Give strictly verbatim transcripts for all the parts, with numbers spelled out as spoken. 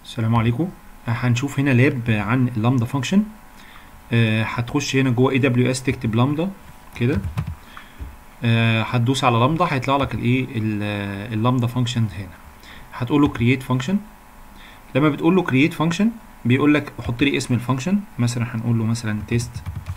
السلام عليكم. هنشوف هنا لاب عن اللامدا فانكشن. هتخش هنا جوه اي دبليو اس تكتب لامدا كده. آه، هتدوس على لامدا هيطلع لك الايه اللامدا فانكشن هنا. هتقول له كرييت فانكشن. لما بتقول له كرييت فانكشن بيقول لك حط لي اسم الفانكشن، مثلا هنقول له مثلا تيست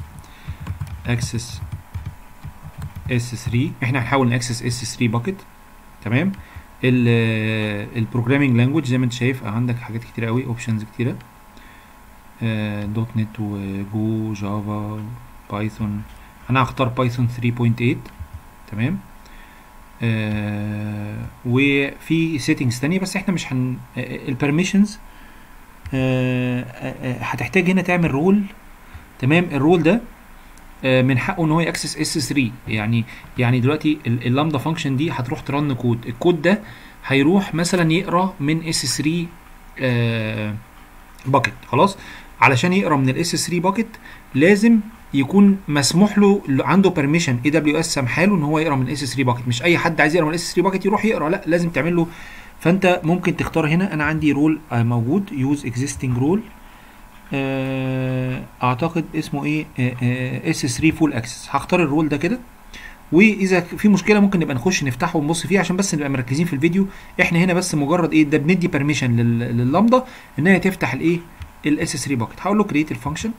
اكسس اس ثري. احنا هنحاول ناكسس اس ثري باكيت. تمام. البروجرامينج لانجويج زي ما انت شايف عندك حاجات كتيره قوي، اوبشنز كتيره، دوت نت وجو جافا بايثون. انا هختار بايثون ثري بوينت ايت. تمام. آه وفي سيتنجز تانية بس احنا مش هن البرميشنز. آه آه هتحتاج هنا تعمل رول. تمام. الرول ده آه من حقه ان هو ياكسس اس ثري. يعني يعني دلوقتي اللامدا فانكشن دي هتروح ترن كود، الكود ده هيروح مثلا يقرا من اس ثري آه باكيت. خلاص، علشان يقرا من الاس ثري باكيت لازم يكون مسموح له، عنده بيرميشن اي دبليو اس سامحاله ان هو يقرا من الاس ثري باكيت. مش اي حد عايز يقرا من الاس ثري باكيت يروح يقرا، لا لازم تعمل له. فانت ممكن تختار هنا، انا عندي رول موجود يوز اكزيستنج رول، اعتقد اسمه ايه اس ثري فول اكسس. هختار الرول ده كده، واذا في مشكله ممكن نبقى نخش نفتحه ونبص فيه عشان بس نبقى مركزين في الفيديو. احنا هنا بس مجرد ايه ده، بندي بيرميشن لللامدا ان هي تفتح الايه الاس ثري باكيت. هقول له كرييت الفانكشن.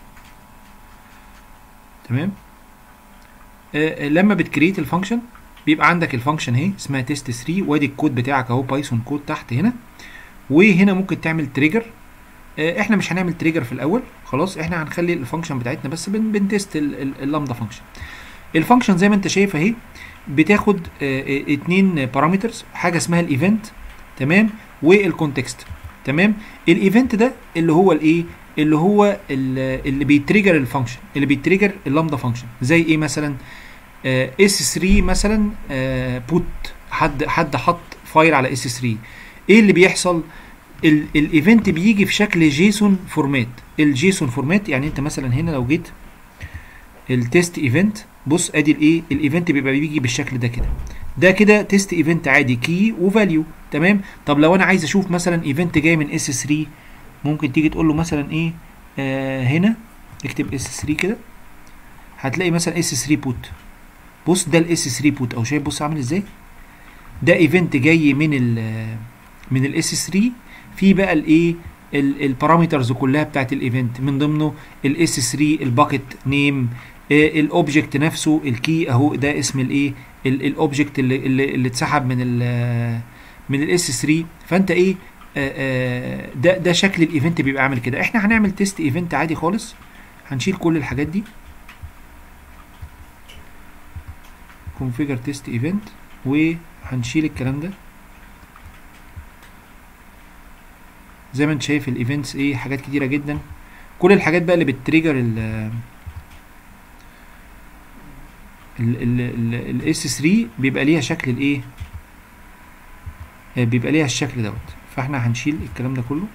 تمام. آه لما بتكريت الفانكشن بيبقى عندك الفانكشن اهي اسمها تيست ثري، وادي الكود بتاعك اهو، بايثون كود تحت هنا. وهنا ممكن تعمل تريجر. آه احنا مش هنعمل تريجر في الاول، خلاص احنا هنخلي الفانكشن بتاعتنا بس بن بنتست اللامدا فانكشن. الفانكشن زي ما انت شايف اهي بتاخد اه اتنين بارامترز، حاجه اسمها الايفنت. تمام. والكونتكست. تمام. الايفنت ده اللي هو الايه، اللي هو اللي بيتريجر الفانكشن، اللي بيتريجر اللامدا فانكشن. زي ايه مثلا؟ اس ثري مثلا بوت، حد حد حط فايل على اس ثري. ايه اللي بيحصل؟ الايفنت بيجي في شكل جيسون فورمات. الجيسون فورمات يعني انت مثلا هنا لو جيت التيست ايفنت، بص ادي الايه الايفنت بيبقى بيجي بالشكل ده كده. ده كده تيست ايفنت عادي، كي وفاليو. تمام. طب لو انا عايز اشوف مثلا ايفنت جاي من اس ثري، ممكن تيجي تقول له مثلا ايه، آه هنا اكتب اس ثري كده، هتلاقي مثلا اس ثري بوت. بص ده الاس ثري بوت، او شايف بص عامل ازاي؟ ده ايفنت جاي من ال من الاس ثري. في بقى الايه البارامترز كلها بتاعت الايفنت، من ضمنه الاس ثري، الباكيت نيم، الاوبجكت نفسه، الكي اهو ده اسم الايه الاوبجكت اللي اللي, اللي اتسحب من ال من الاس ثري. فانت ايه آآ آآ ده ده شكل الايفنت بيبقى عامل كده. احنا هنعمل تيست ايفنت عادي خالص، هنشيل كل الحاجات دي، كونفيجر تيست ايفنت، وهنشيل الكلام ده. زي ما انت شايف الايفنتس ايه حاجات كتيره جدا. كل الحاجات بقى اللي بتريجر ال الاس ثري بيبقى ليها شكل الايه، بيبقى ليها الشكل دوت. فاحنا هنشيل الكلام ده كله.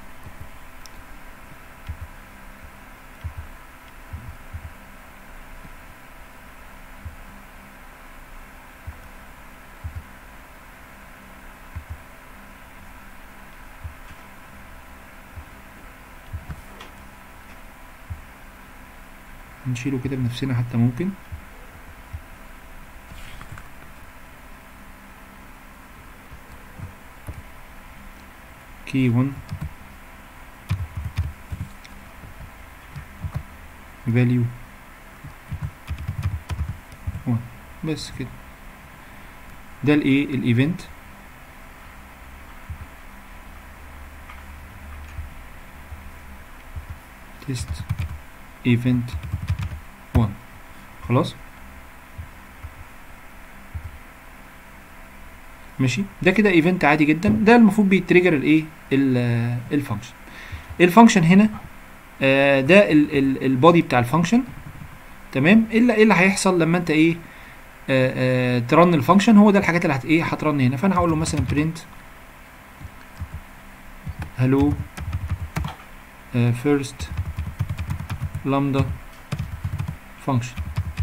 هنشيله كده بنفسنا حتى ممكن. كي ون فاليو ون، بس كده. ده الايه الايفنت. تيست ايفنت ون. خلاص ماشي. ده كده ايفنت عادي جدا، ده المفروض بيتريجر الايه الفانكشن. الفانكشن هنا آه ده البودي بتاع الفانكشن. تمام. الا ايه اللي هيحصل لما انت ايه آه آه ترن الفانكشن، هو ده الحاجات اللي هت ايه هترن هنا. فانا هقول له مثلا برنت هلو فيرست لامدا فانكشن.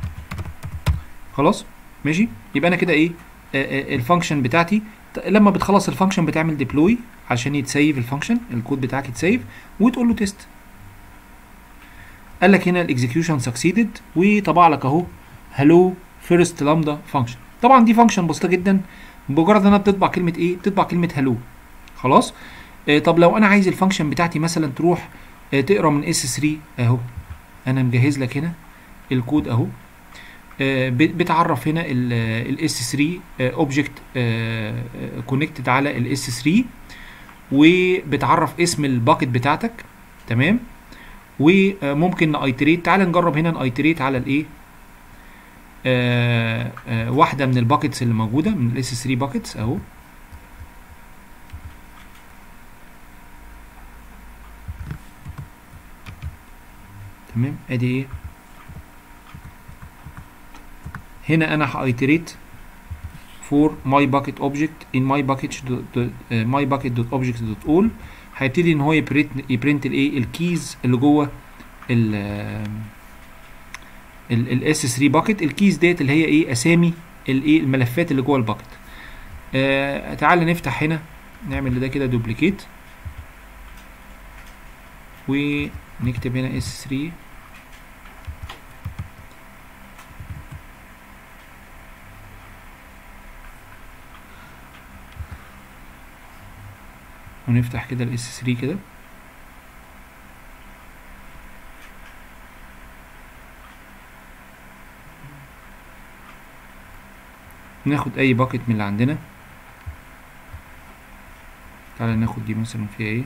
خلاص ماشي. يبقى انا كده ايه الفانكشن بتاعتي لما بتخلص الفانكشن بتعمل ديبلوي عشان يتسيف الفانكشن، الكود بتاعك يتسيف، وتقول له تيست. قال لك هنا الاكزكيوشن سكسيدد، وطبع لك اهو هلو فيرست لامدا فانكشن. طبعا دي فانكشن بسيطه جدا، بمجرد انها بتطبع كلمه ايه؟ بتطبع كلمه هلو. خلاص. آه طب لو انا عايز الفانكشن بتاعتي مثلا تروح آه تقرا من اس ثري، اهو انا مجهز لك هنا الكود اهو. آه بتعرف هنا الاس ثري اوبجكت كونكتد على الاس ثري، وبتعرف اسم الباكت بتاعتك. تمام. وممكن نايتريت. تعال نجرب هنا نايتريت على الايه، آه آه واحده من الباكتس اللي موجوده من الاس ثري باكتس اهو. تمام. ادي ايه، هنا انا هايتريت for my bucket object in my bucket my bucket dot objects dot all. هيبتدي ان هو يبرنت يبرنت الايه، الكيز اللي جوه ال الاس ثري باكت. الكيز ديت اللي هي ايه، اسامي الايه، الملفات اللي جوه الباكت. آه تعال نفتح هنا، نعمل لده كده دوبليكيت، ونكتب هنا اس ثري، ونفتح كده الاس ثري كده. ناخد اي باكت من اللي عندنا. تعالى ناخد دي مثلا فيها ايه،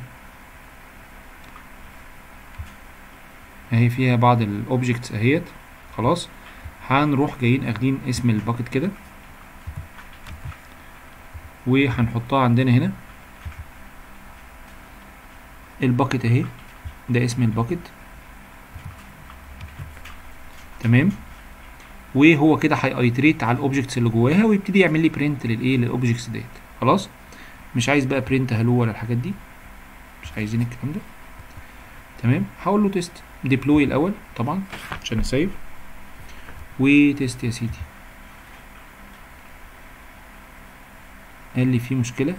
اهي فيها بعض الاوبجكتس اهيت. خلاص. هنروح جايين اخدين اسم الباكت كده، وهنحطها عندنا هنا. الباكت اهي، ده اسم الباكت. تمام. وهو كده هيأيتريت على الاوبجكتس اللي جواها، ويبتدي يعمل لي برنت للايه، للاوبجكتس ديت. خلاص. مش عايز بقى برنت هلو ولا الحاجات دي، مش عايزين الكلام ده. تمام. هقول له تيست ديبلوي الاول طبعا عشان اسيف، وتيست يا سيدي. قال لي في مشكله،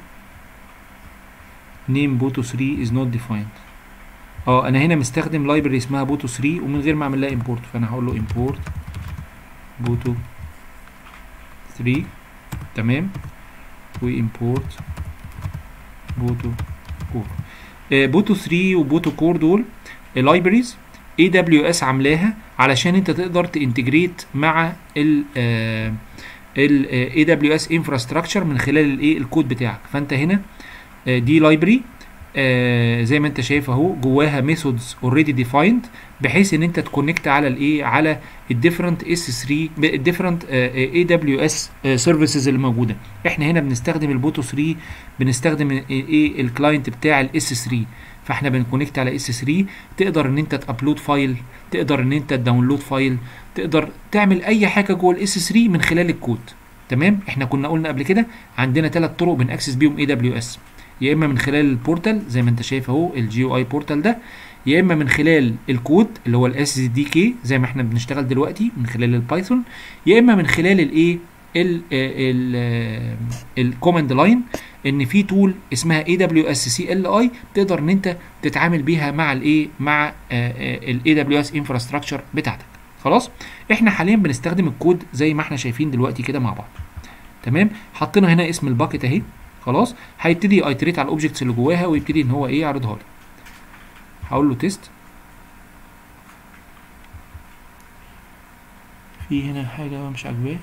name boto ثري is not defined. اه انا هنا مستخدم لايبرري اسمها بوتو ثري، ومن غير ما اعمل لها امبورت، فانا هقول له امبورت بوتو ثري. تمام. وامبورت بوتو كور. آه بوتو ثري وبوتو كور دول لايبرريز اي دبليو اس عاملاها علشان انت تقدر تانتجريت مع ال ال اي دبليو اس انفراستراكشر من خلال الايه، الكود بتاعك. فانت هنا آه دي لايبرري آه زي ما انت شايف اهو، جواها ميثودز اوريدي ديفايند، بحيث ان انت تكونكت على الايه، على الديفرنت اس ثري الديفرنت اي دبليو اس سيرفيسز اللي موجوده. احنا هنا بنستخدم البوتو ثري، بنستخدم ايه، الكلاينت بتاع الاس ثري، فاحنا بنكونكت على اس ثري. تقدر ان انت تابلود فايل، تقدر ان انت تداونلود فايل، تقدر تعمل اي حاجه جوه الاس ثري من خلال الكود. تمام. احنا كنا قلنا قبل كده عندنا ثلاث طرق بنأكسس بيهم اي دبليو اس، يا اما من خلال البورتال زي ما انت شايف اهو، الجي او اي بورتال ده، يا اما من خلال الكود اللي هو الاس دي كي زي ما احنا بنشتغل دلوقتي من خلال البايثون، يا اما من خلال الايه، الكوماند لاين، ان في تول اسمها اي دبليو اس سي ال اي تقدر ان انت تتعامل بيها مع الايه، مع الاي دبليو اس انفراستراكشر بتاعتك. خلاص. احنا حاليا بنستخدم الكود زي ما احنا شايفين دلوقتي كده مع بعض. تمام. حطينا هنا اسم الباكت اهي. خلاص. هيبتدي يايتريت على الاوبجكتس اللي جواها، ويبتدي ان هو ايه، يعرضها لي. هقول له تيست. في هنا حاجه مش عاجباه،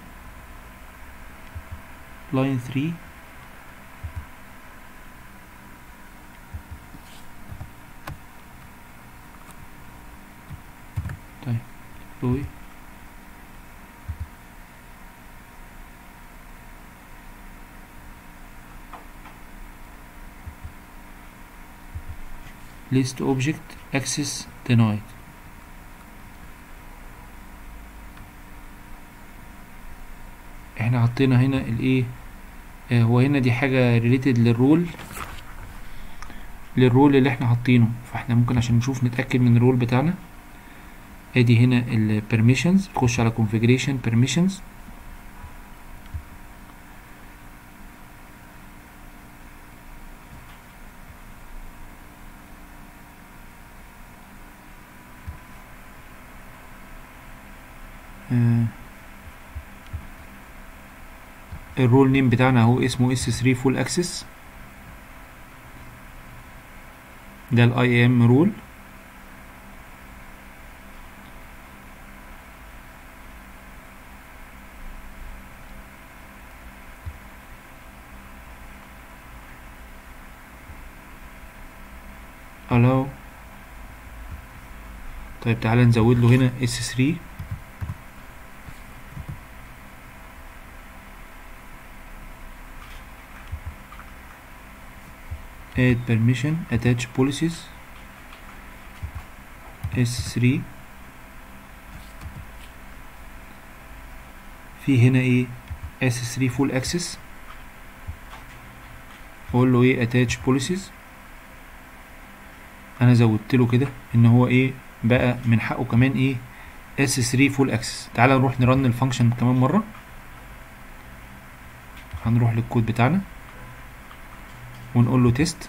لاين ثري. طيب deploy. list object access denied. احنا حطينا هنا الايه، آه هو هنا دي حاجه ريليتد للرول للرول اللي احنا حاطينه، فاحنا ممكن عشان نشوف نتاكد من الرول بتاعنا. ادي هنا البرميشنز، تخش على configuration permissions. آه الرول نيم بتاعنا اهو اسمه اس ثري فول اكسس، ده الاي ام رول. allow. طيب تعالى نزود له هنا اس ثري add permission attach policies اس ثري. في هنا ايه اس ثري full access، اقول له ايه attach policies. انا زودت له كده ان هو ايه بقى من حقه كمان ايه اس ثري full access. تعالى نروح نرن الفانكشن كمان مره. هنروح للكود بتاعنا ونقول له تيست.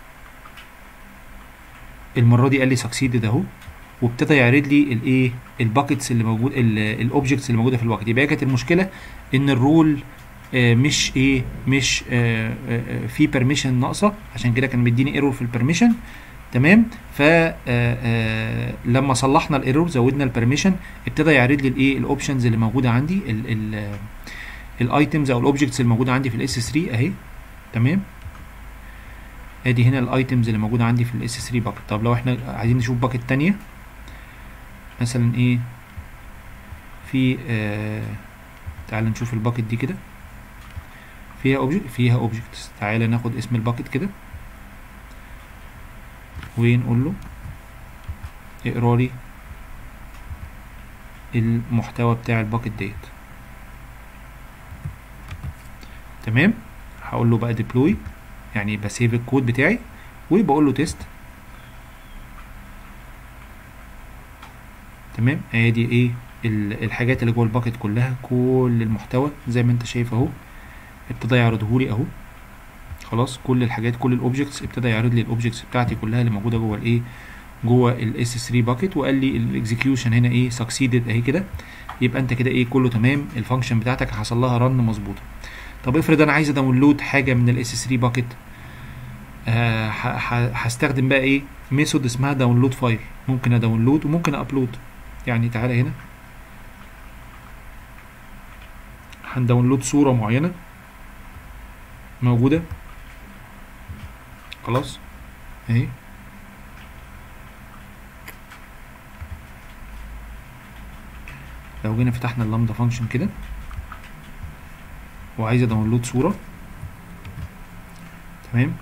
المره دي قال لي succeeded اهو، وابتدى يعرض لي الايه الباكيتس اللي موجود الاوبجكتس اللي موجوده في الباكيت. يبقى كانت المشكله ان الرول آه مش ايه مش آه آه في بيرميشن ناقصه، عشان كده كان مديني ايرور في البيرميشن. تمام. ف لما صلحنا الايرور زودنا البيرميشن ابتدى يعرض لي الايه الاوبشنز اللي موجوده عندي، الايتمز او الاوبجكتس اللي موجوده عندي في الاس ثري اهي. تمام. ادي هنا الايتمز اللي موجوده عندي في الاس ثري باكيت. طب لو احنا عايزين نشوف باكيت ثانيه مثلا ايه في آه تعال نشوف الباكيت دي كده فيها اوبجكت فيها اوبجكتس. تعال ناخد اسم الباكيت كده ونقول له اقرا لي المحتوى بتاع الباكيت ديت. تمام. هقول له بقى ديبلوي، يعني بسيف الكود بتاعي وبقول له تيست. تمام. ادي ايه الحاجات اللي جوه الباكيت كلها، كل المحتوى زي ما انت شايف اهو ابتدى يعرضه لي اهو. خلاص كل الحاجات كل الاوبجكتس ابتدى يعرض لي الاوبجكتس بتاعتي كلها اللي موجوده جوه الايه جوه الاس ثري باكيت. وقال لي الاكزيكيوشن هنا ايه سكسيدد اهي كده. يبقى انت كده ايه كله تمام، الفانكشن بتاعتك حصل لها رن مظبوطه. طب افرض انا عايز اداونلود حاجه من الاس ثري باكيت، آه هستخدم بقى ايه ميثود اسمها داونلود فايل. ممكن اداونلود وممكن ابلود. يعني تعالى هنا هنداونلود صوره معينه موجوده خلاص اهي. لو جينا فتحنا اللامدا فانكشن كده وعايز اداونلود صوره، تمام،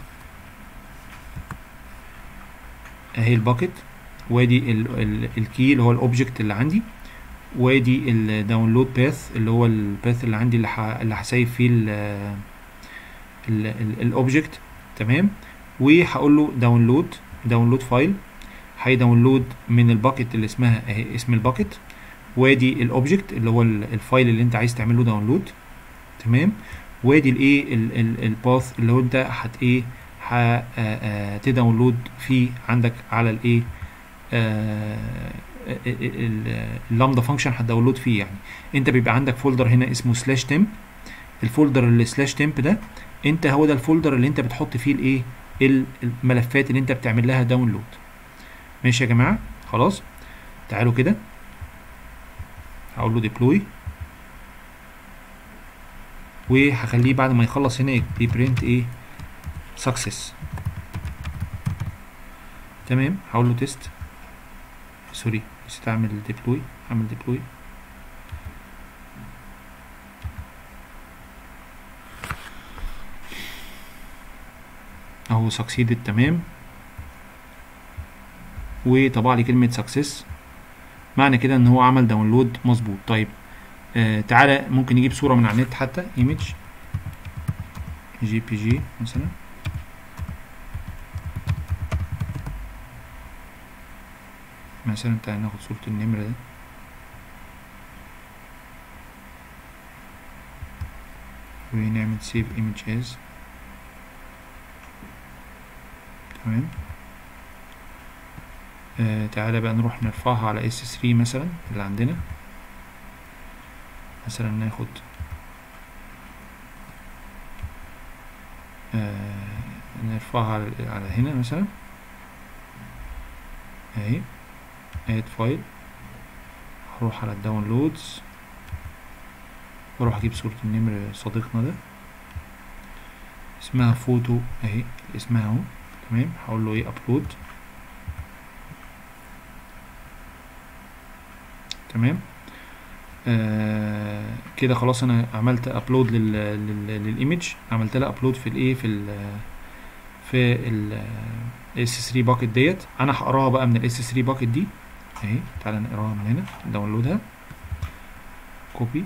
اهي الباكيت وادي الكي اللي هو الاوبجكت اللي عندي، وادي الداونلود باث اللي هو الباث اللي عندي اللي اللي هسيب فيه الاوبجكت. تمام. وهقول له داونلود داونلود فايل، هيداونلود من الباكيت اللي اسمها اهي اسم الباكيت، وادي الاوبجكت اللي هو الفايل اللي انت عايز تعمل له داونلود. تمام. وادي الايه الباث اللي هو انت هت ايه هتداونلود فيه عندك على الايه اللامدا فانكشن هتداونلود فيه. يعني انت بيبقى عندك فولدر هنا اسمه سلاش تمب. الفولدر اللي سلاش تمب ده انت هو ده الفولدر اللي انت بتحط فيه الايه الملفات اللي انت بتعمل لها داونلود. ماشي يا جماعه. خلاص تعالوا كده هقول له ديبلوي، وهخليه بعد ما يخلص هنا يبرنت ايه سكسس. تمام. هقول له تيست، سوري نسيت اعمل ديبلوي، اعمل ديبلوي. اهو سكسيدد. تمام. وطبع لي كلمه سكسس، معنى كده ان هو عمل داونلود مظبوط. طيب آه تعالى ممكن نجيب صوره من على النت حتى ايمج جي بي جي مثلا. مثلا تعالى ناخد صوره النمر ده. ونعمل سيف ايمج از. تمام. آه تعالى بقى نروح نرفعها على اس ثري مثلا اللي عندنا. مثلا ناخد آه نرفعها على, على هنا مثلا اهي اد فايل، هروح على الداونلودز واروح اجيب صورة النمر صديقنا ده اسمها فوتو اهي، اسمها اهو تمام. هقول له ايه ابلود تمام. آه كده خلاص انا عملت ابلود لل للايمج، عملت لها ابلود في الايه في ال في ال اس ثري باكت ديت. انا هقراها بقى من الاس ثري باكت دي اهي، تعالى نقراها من هنا، داونلودها كوبي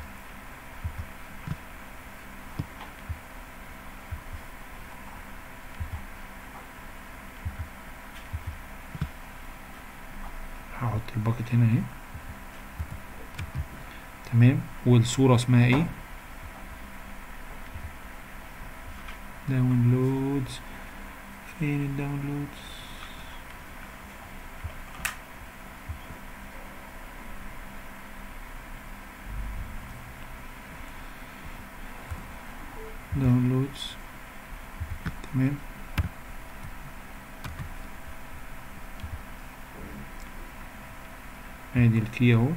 هحط الباكت هنا اهي تمام. والصورة اسمها ايه داونلودز، فين الداونلودز داونلودز تمام. ادي الكي اهو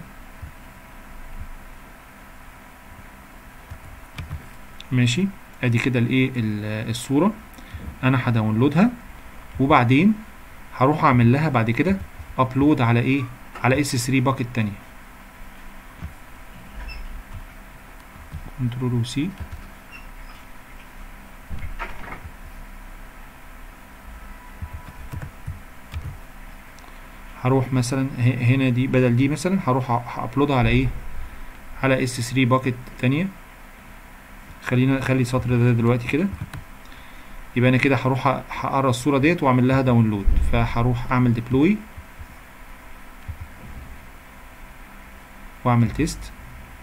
ماشي. ادي كده الايه الصورة انا هداونلودها، وبعدين هروح اعمل لها بعد كده ابلود على ايه على اس ثري باكت تانية. كنترول وسي هروح مثلا هنا دي بدل دي مثلا هروح هابلودها على ايه على اس ثري باكت تانية. خلينا نخلي السطر ده دلوقتي كده، يبقى انا كده هروح هقرا الصورة ديت واعمل لها داونلود. فهروح اعمل ديبلوي واعمل تيست.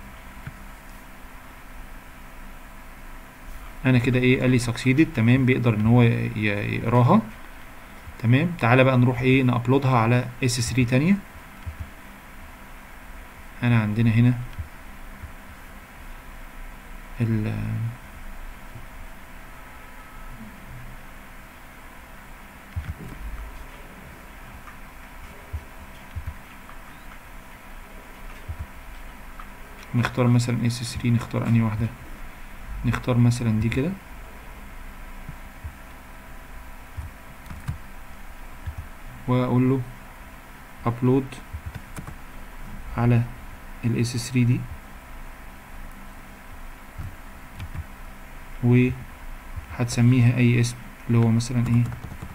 انا كده ايه قال لي سكسيدد تمام، بيقدر ان هو يقراها تمام. تعالى بقى نروح ايه نابلودها على اس ثري تانية. انا عندنا هنا ال نختار مثلا اس ثري، نختار انهي واحدة، نختار مثلا دي كده واقول له ابلود على الاس ثري دي، وهتسميها اي اسم اللي هو مثلا ايه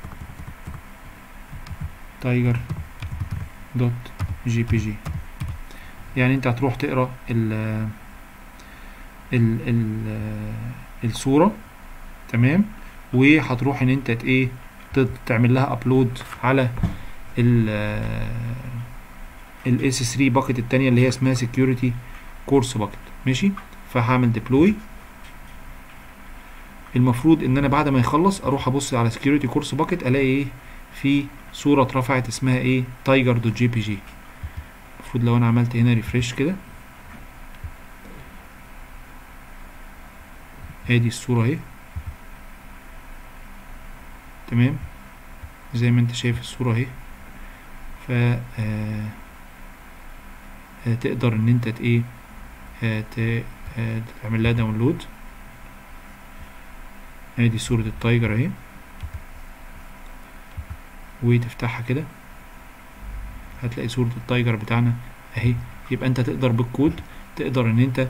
تايجر دوت جي بي جي. يعني انت هتروح تقرا ال ال ال الصورة تمام، وهتروح ان انت ايه تعمل لها ابلود على ال الاس ثري باكت التانية اللي هي اسمها سكيورتي كورس باكت ماشي. فهعمل ديبلوي. المفروض ان انا بعد ما يخلص اروح ابص على سكيورتي كورس باكت الاقي ايه في صورة اترفعت اسمها ايه تايجر دوت جي بي جي. المفروض لو انا عملت هنا ريفريش كده ادي الصورة اهي تمام زي ما انت شايف الصورة اهي. ف آه تقدر ان انت ايه تعمل لها داونلود. ادي صورة التايجر اهي وتفتحها كده هتلاقي صورة التايجر بتاعنا اهي. يبقى انت تقدر بالكود تقدر ان انت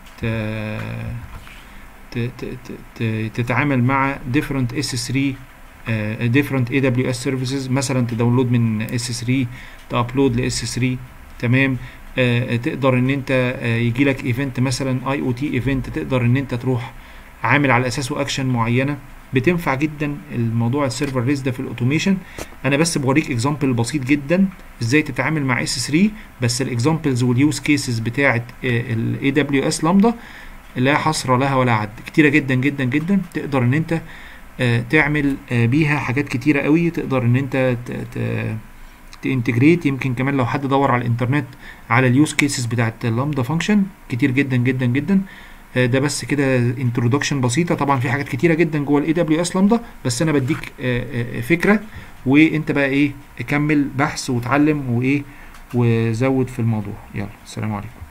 تتعامل مع different اس ثري uh, different اي دبليو اس services، مثلا تداونلود من اس ثري تابلود ل اس ثري تمام. uh, تقدر ان انت uh, يجي لك ايفنت مثلا اي او تي ايفنت، تقدر ان انت تروح عامل على اساسه اكشن معينه. بتنفع جدا الموضوع السيرفر ريس ده في الاوتوميشن. انا بس بوريك اكزامبل بسيط جدا ازاي تتعامل مع اس ثري، بس الاكزامبلز واليوز كيسز بتاعه الاي دبليو اس لامدا لا حصر لها ولا عد، كتيره جدا جدا جدا. تقدر ان انت آه تعمل آه بيها حاجات كتيره قوي. تقدر ان انت تنتجريت. يمكن كمان لو حد دور على الانترنت على اليوز كيسز بتاعت اللامدا فانكشن كتير جدا جدا جدا. ده بس كده انترودكشن بسيطه. طبعا في حاجات كتيره جدا جوه الاي دبليو اس لامدا، بس انا بديك فكره، وانت بقى ايه كمل بحث وتعلم وايه وزود في الموضوع. يلا، السلام عليكم.